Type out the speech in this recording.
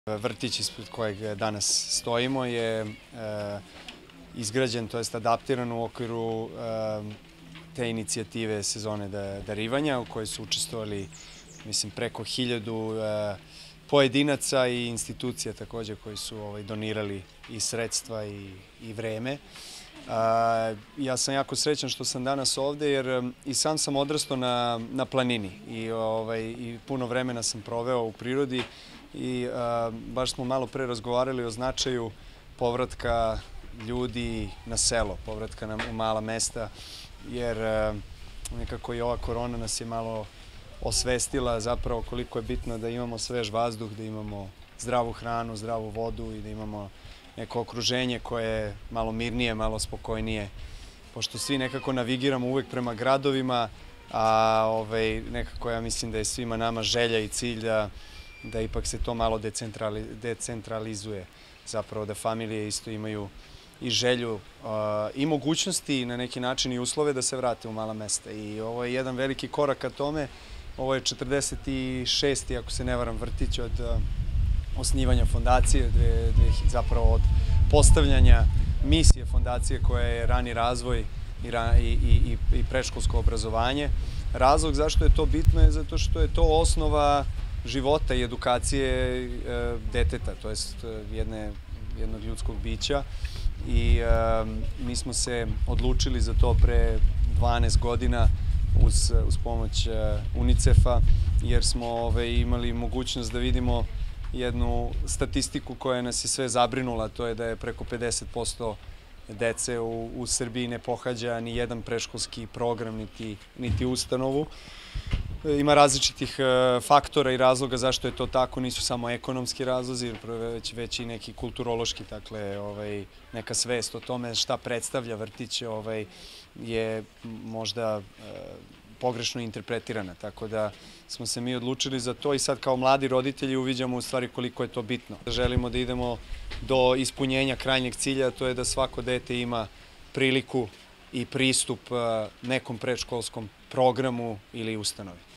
Vrtić ispred kojeg danas stojimo je izgrađen, to jest adaptiran u okviru te inicijative sezone darivanja u kojoj su učestvovali, mislim, preko 1000 pojedinaca i institucija takođe koji su donirali i sredstva i vreme. Ja sam jako srećan što sam danas ovde jer i sam sam odrastao na planini i puno vremena sam proveo u prirodi i baš smo malo pre razgovarali o značaju povratka ljudi na selo, povratka u mala mesta, jer nekako i ova korona nas je malo osvestila zapravo koliko je bitno da imamo svež vazduh, da imamo zdravu hranu, zdravu vodu i da imamo neko okruženje koje je malo mirnije, malo spokojnije, pošto svi nekako navigiramo uvek prema gradovima, a nekako ja mislim da je svima nama želja i cilj da ipak se to malo decentralizuje, zapravo da familije isto imaju i želju i mogućnosti i na neki način i uslove da se vrate u mala mesta. I ovo je jedan veliki korak ka tome. Ovo je 46. ako se ne varam, vrtić od osnivanja fondacije, zapravo od postavljanja misije fondacije koja je rani razvoj i predškolsko obrazovanje. Razlog zašto je to bitno je zato što je to osnova života i edukacije deteta, to jest jednog ljudskog bića. I mi smo se odlučili za to pre 12 godina uz pomoć UNICEF-a, jer smo imali mogućnost da vidimo jednu statistiku koja nas je sve zabrinula, to je da je preko 50% dece u Srbiji ne pohađa ni jedan predškolski program niti ustanovu. Ima različitih faktora i razloga zašto je to tako, nisu samo ekonomski razlozi, već i neki kulturološki, dakle neka svest o tome šta predstavlja vrtić je možda pogrešno interpretirana, tako da smo se mi odlučili za to i sad kao mladi roditelji uviđamo u stvari koliko je to bitno. Želimo da idemo do ispunjenja krajnjeg cilja, a to je da svako dete ima priliku i pristup nekom predškolskom programu ili ustanovi.